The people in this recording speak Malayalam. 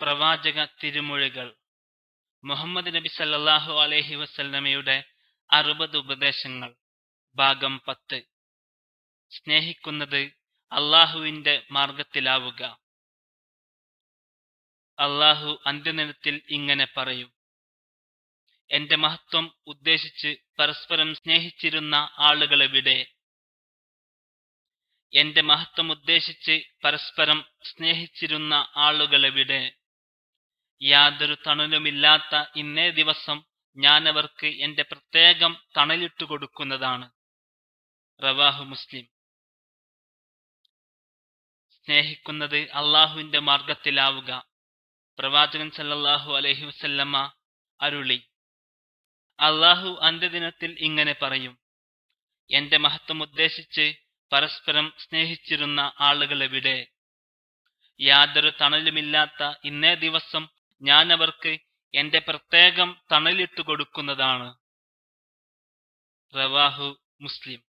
പ്രവാചക തിരുമൊഴികൾ. മുഹമ്മദ് നബി സല്ലല്ലാഹു അലൈഹി വസല്ലമയുടെ 60 ഉപദേശങ്ങൾ. ഭാഗം 10. സ്നേഹിക്കുന്നത് അള്ളാഹുവിന്റെ മാർഗത്തിലാവുക. അള്ളാഹു അന്ത്യദിനത്തിൽ ഇങ്ങനെ പറയും: എന്റെ മഹത്വം ഉദ്ദേശിച്ച് പരസ്പരം സ്നേഹിച്ചിരുന്ന ആളുകളെവിടെ? എന്റെ മഹത്വം ഉദ്ദേശിച്ച് പരസ്പരം സ്നേഹിച്ചിരുന്ന ആളുകളെവിടെ? യാതൊരു തണലുമില്ലാത്ത ഇന്നേ ദിവസം ഞാനവർക്ക് എന്റെ പ്രത്യേകം തണലിട്ടു കൊടുക്കുന്നതാണ്. റവാഹു മുസ്ലിം. സ്നേഹിക്കുന്നത് അള്ളാഹുവിന്റെ മാർഗത്തിലാവുക. പ്രവാചകൻ സല്ലല്ലാഹു അലൈഹി വസല്ലമ അരുളി: അള്ളാഹു അന്ത്യദിനത്തിൽ ഇങ്ങനെ പറയും: എന്റെ മഹത്വം ഉദ്ദേശിച്ച് പരസ്പരം സ്നേഹിച്ചിരുന്ന ആളുകളെവിടെ? യാതൊരു തണലുമില്ലാത്ത ഇന്നേ ദിവസം ഞാനവർക്ക് എന്റെ പ്രത്യേകം തണലിട്ടു കൊടുക്കുന്നതാണ്. റവാഹു മുസ്ലിം.